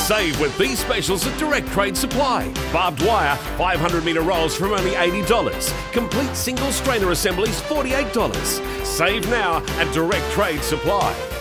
Save with these specials at Direct Trade Supply. Barbed wire, 500-metre rolls from only $80. Complete single strainer assemblies, $48. Save now at Direct Trade Supply.